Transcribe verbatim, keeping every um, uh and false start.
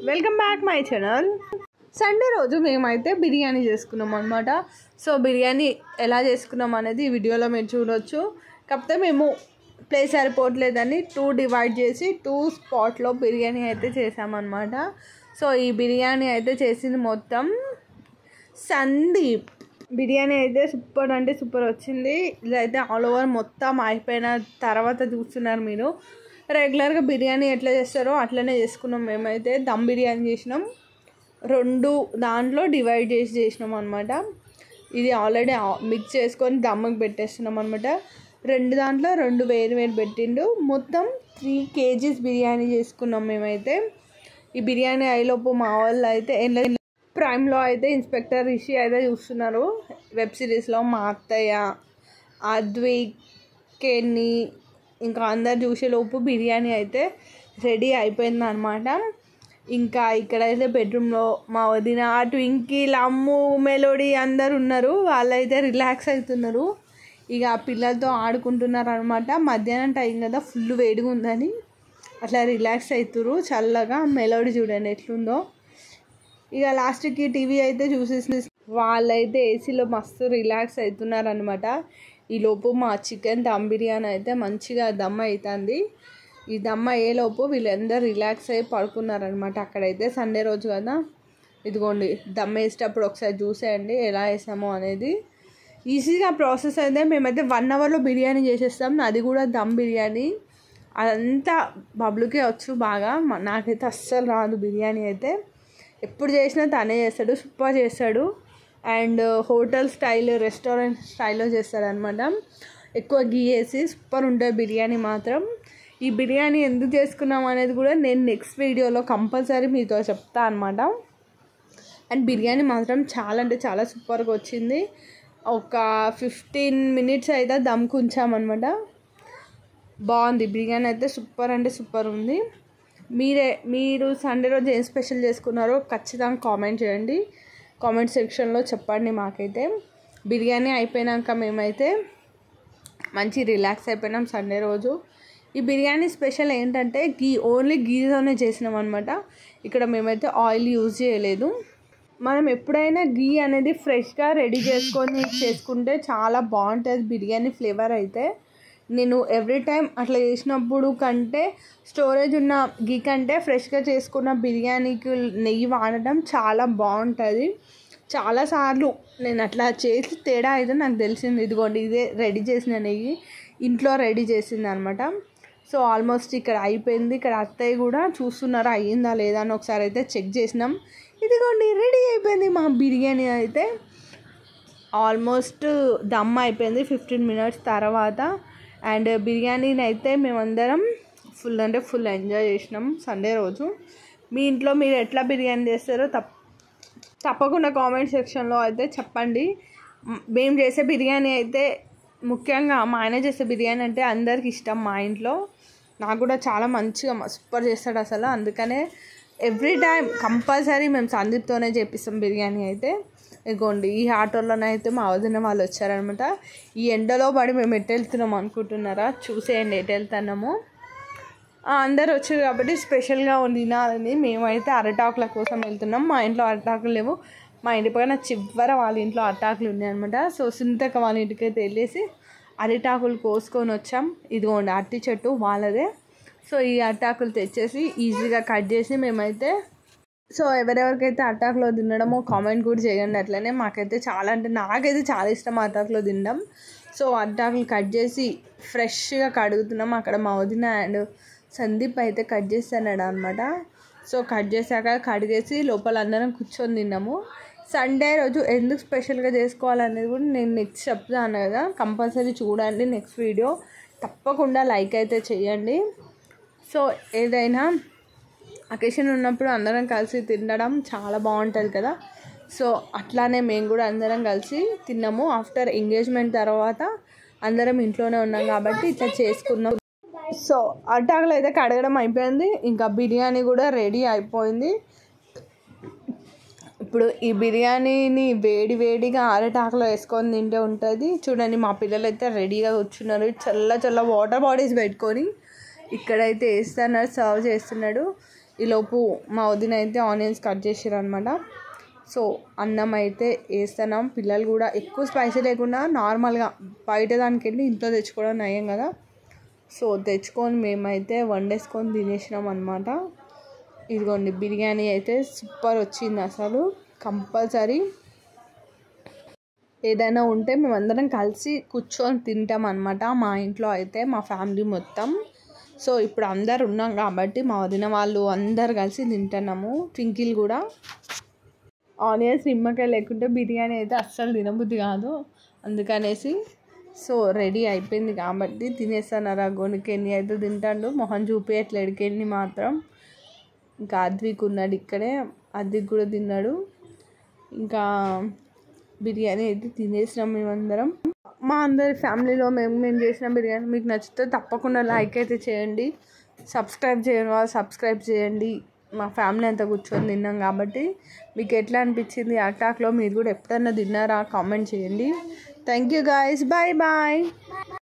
Welcome back my channel. Sunday రోజు మేమైతే బిర్యానీ చేసుకున్నాం అనమాట. సో బిర్యానీ ఎలా చేసుకున్నాం అనేది ఈ వీడియోలో మీరు చూడవచ్చు. కాకపోతే మేము ప్లేస్ సరిపోవట్లేదని టూ డివైడ్ చేసి టూ స్పాట్లో బిర్యానీ అయితే చేసామన్నమాట. సో ఈ బిర్యానీ అయితే చేసింది మొత్తం సందీప్. బిర్యానీ అయితే సూపర్ అంటే సూపర్ వచ్చింది. ఇదైతే ఆల్ ఓవర్ మొత్తం అయిపోయిన తర్వాత చూస్తున్నారు మీరు. రెగ్యులర్గా బిర్యానీ ఎట్లా చేస్తారో అట్లనే చేసుకున్నాం. మేమైతే దమ్ బిర్యానీ చేసినాం, రెండు దాంట్లో డివైడ్ చేసి చేసినాం అనమాట. ఇది ఆల్రెడీ మిక్స్ చేసుకొని దమ్ముకి పెట్టేస్తున్నాం అనమాట. రెండు దాంట్లో రెండు వేరు వేరు పెట్టిండు. మొత్తం త్రీ కేజీస్ బిర్యానీ చేసుకున్నాం మేమైతే. ఈ బిర్యానీ అయ్యేలోపు మా వాళ్ళు అయితే ప్రైమ్లో అయితే ఇన్స్పెక్టర్ రిషి అయితే చూస్తున్నారు. వెబ్ సిరీస్లో మా అత్తయ్య, అద్విక్, కెన్నీ ఇంకా అందరు చూసేలోపు బిర్యానీ అయితే రెడీ అయిపోయింది అనమాట. ఇంకా ఇక్కడైతే బెడ్రూమ్లో మా వదిన, ట్వింకీ, లమ్ము, మెలోడీ అందరు ఉన్నారు. వాళ్ళైతే రిలాక్స్ అవుతున్నారు, ఇక పిల్లలతో ఆడుకుంటున్నారు అనమాట. మధ్యాహ్నం టైం కదా, ఫుల్ వేడిగా ఉందని అట్లా రిలాక్స్ అవుతున్నారు చల్లగా. మెలోడీ చూడండి ఎట్లుందో. ఇక లాస్ట్కి టీవీ అయితే చూసేసి వాళ్ళైతే ఏసీలో మస్తు రిలాక్స్ అవుతున్నారు అనమాట. ఈలోపు మా చికెన్ దమ్ బిర్యానీ అయితే మంచిగా దమ్ అవుతుంది. ఈ దమ్ అయ్యేలోపు వీళ్ళందరూ రిలాక్స్ అయ్యి పడుకున్నారనమాట. అక్కడైతే సండే రోజు కదా. ఇదిగోండి దమ్ వేసేటప్పుడు ఒకసారి చూసేయండి ఎలా వేసామో అనేది. ఈజీగా ప్రాసెస్ అయితే మేమైతే వన్ అవర్లో బిర్యానీ చేసేస్తాం. అది కూడా దమ్ బిర్యానీ. అదంతా బబ్లుకే వచ్చు బాగా, నాకైతే అస్సలు రాదు బిర్యానీ అయితే. ఎప్పుడు చేసినా తనే చేస్తాడు, సూపర్ చేస్తాడు. అండ్ హోటల్ స్టైల్, రెస్టారెంట్ స్టైల్లో చేస్తాడనమాట. ఎక్కువ గీ వేసి సూపర్ ఉంటుంది బిర్యానీ మాత్రం. ఈ బిర్యానీ ఎందుకు చేసుకున్నాం అనేది కూడా నేను నెక్స్ట్ వీడియోలో కంపల్సరీ మీతో చెప్తా అనమాట. అండ్ బిర్యానీ మాత్రం చాలా అంటే చాలా సూపర్గా వచ్చింది. ఒక ఫిఫ్టీన్ మినిట్స్ అయితే దమ్కు ఉంచామన్నమాట. బాగుంది బిర్యానీ అయితే, సూపర్ అంటే సూపర్ ఉంది. మీరే మీరు సండే రోజు ఏం స్పెషల్ చేసుకున్నారో ఖచ్చితంగా కామెంట్ చేయండి. కామెంట్ సెక్షన్లో చెప్పండి మాకైతే. బిర్యానీ అయిపోయినాక మేమైతే మంచి రిలాక్స్ అయిపోయినాం సండే రోజు. ఈ బిర్యానీ స్పెషల్ ఏంటంటే గీ, ఓన్లీ గీతోనే చేసినాం అనమాట. ఇక్కడ మేమైతే ఆయిల్ యూజ్ చేయలేదు. మనం ఎప్పుడైనా గీ అనేది ఫ్రెష్గా రెడీ చేసుకొని చేసుకుంటే చాలా బాగుంటుంది బిర్యానీ ఫ్లేవర్ అయితే. నేను ఎవ్రీ టైం అట్లా చేసినప్పుడు కంటే స్టోరేజ్ ఉన్న గీ కంటే ఫ్రెష్గా చేసుకున్న బిర్యానీకి నెయ్యి వాడడం చాలా బాగుంటుంది. చాలాసార్లు నేను అట్లా చేసి తేడా అయితే నాకు తెలిసింది. ఇదిగోండి ఇదే రెడీ చేసిన నెయ్యి, ఇంట్లో రెడీ చేసింది అనమాట. సో ఆల్మోస్ట్ ఇక్కడ అయిపోయింది. ఇక్కడ అత్తయ్య కూడా చూస్తున్నారు అయ్యిందా లేదా అని ఒకసారి అయితే చెక్ చేసినాం. ఇదిగోండి రెడీ అయిపోయింది మా బిర్యానీ అయితే. ఆల్మోస్ట్ దమ్ అయిపోయింది ఫిఫ్టీన్ మినిట్స్ తర్వాత. అండ్ బిర్యానీని అయితే మేమందరం ఫుల్ అంటే ఫుల్ ఎంజాయ్ చేసినాం సండే రోజు. మీ ఇంట్లో మీరు ఎట్లా బిర్యానీ చేస్తారో తప్ప తప్పకుండా కామెంట్ సెక్షన్లో అయితే చెప్పండి. మేము చేసే బిర్యానీ అయితే, ముఖ్యంగా మా ఆయన చేసే బిర్యానీ అంటే అందరికి ఇష్టం మా ఇంట్లో. నాకు కూడా చాలా మంచిగా సూపర్ చేస్తాడు అసలు. అందుకనే ఎవ్రీ టైం కంపల్సరీ మేము సందీప్తోనే చేపిస్తాం బిర్యానీ అయితే. ఇగోండి ఈ ఆటోలోనే అయితే మా వదిన వాళ్ళు వచ్చారనమాట. ఈ ఎండలో పడి మేము ఎటు వెళ్తున్నాము అనుకుంటున్నారా? చూసేయండి ఎటు వెళ్తున్నాము. అందరు వచ్చారు కాబట్టి స్పెషల్గా తినాలని మేమైతే అరటాకుల కోసం వెళ్తున్నాం. మా ఇంట్లో అరటాకులు లేవు. మా ఇంటి పక్కన చివర వాళ్ళ ఇంట్లో అరటాకులు ఉన్నాయన్నమాట. సో సింతక వాళ్ళ ఇంటికి అయితే వెళ్ళేసి అరటాకులు కోసుకొని వచ్చాం. ఇదిగోండి అరటి చెట్టు వాళ్ళదే. సో ఈ అరటాకులు తెచ్చేసి ఈజీగా కట్ చేసి మేమైతే, సో ఎవరెవరికైతే అరటాకులో తినడమో కామెంట్ కూడా చేయండి. అట్లనే మాకైతే చాలా అంటే నాకైతే చాలా ఇష్టం అరటాకులో తినడం. సో అరటాకులు కట్ చేసి ఫ్రెష్గా కడుగుతున్నాం. అక్కడ మా వదిన అండ్ సందీప్ అయితే కట్ చేస్తున్నాడు అనమాట. సో కట్ చేశాక కడిగేసి లోపల అందరం కూర్చొని తిన్నాము. సండే రోజు ఎందుకు స్పెషల్గా చేసుకోవాలనేది కూడా నేను నెక్స్ట్ చెప్తాను కదా, కంపల్సరీ చూడండి నెక్స్ట్ వీడియో. తప్పకుండా లైక్ అయితే చేయండి. సో ఏదైనా అకేషన్ ఉన్నప్పుడు అందరం కలిసి తినడం చాలా బాగుంటుంది కదా. సో అట్లానే మేము కూడా అందరం కలిసి తిన్నాము. ఆఫ్టర్ ఎంగేజ్మెంట్ తర్వాత అందరం ఇంట్లోనే ఉన్నాం కాబట్టి ఇట్లా చేసుకున్నాం. సో అరటాకులు అయితే కడగడం అయిపోయింది. ఇంకా బిర్యానీ కూడా రెడీ అయిపోయింది. ఇప్పుడు ఈ బిర్యానీని వేడి వేడిగా అరటాకులో వేసుకొని తింటే ఉంటుంది. చూడండి మా పిల్లలు అయితే రెడీగా కూర్చున్నారు, చల్ల చల్ల వాటర్ బాటిల్స్ పెట్టుకొని. ఇక్కడైతే వేస్తున్నారు, సర్వ్ చేస్తున్నాడు. ఈలోపు మా వదిన అయితే ఆనియన్స్ కట్ చేసారు అనమాట. సో అన్నం అయితే వేస్తున్నాం. పిల్లలు కూడా ఎక్కువ స్పైసీ లేకుండా నార్మల్గా బయట దానికి వెళ్ళి ఇంట్లో తెచ్చుకోవడం నయం కదా. సో తెచ్చుకొని మేమైతే వండేసుకొని తినేసినాం అనమాట. ఇదిగోండి బిర్యానీ అయితే సూపర్ వచ్చింది. అసలు కంపల్సరీ ఏదైనా ఉంటే మేమందరం కలిసి కూర్చొని తింటాం అనమాట మా ఇంట్లో అయితే, మా ఫ్యామిలీ మొత్తం. సో ఇప్పుడు అందరు ఉన్నాం కాబట్టి మా వదిన వాళ్ళు అందరు కలిసి తింటున్నాము. ట్వింకిల్ కూడా. ఆనియన్స్ నిమ్మకాయ లేకుంటే బిర్యానీ అయితే అస్సలు తినబుద్ధి కాదు, అందుకనేసి. సో రెడీ అయిపోయింది కాబట్టి తినేస్తాను. గొనికెన్ని అయితే తింటాడు, మొహం చూపించట్లేడు కెన్ని మాత్రం. ఇంకా అద్విక్ ఉన్నాడు ఇక్కడే, అద్విక్ కూడా తిన్నాడు. ఇంకా బిర్యానీ అయితే తినేసినాం మేమందరం. మా అందరి ఫ్యామిలీలో మేము మేము చేసిన బిర్యానీ మీకు నచ్చితే తప్పకుండా లైక్ అయితే చేయండి. సబ్స్క్రైబ్ చేయని వాళ్ళు సబ్స్క్రైబ్ చేయండి. మా ఫ్యామిలీ అంతా కూర్చొని తిన్నాం కాబట్టి మీకు ఎట్లా అనిపించింది అటాక్లో, మీరు కూడా ఎప్పుడన్నా తిన్నారా కామెంట్ చేయండి. Thank you guys, bye bye.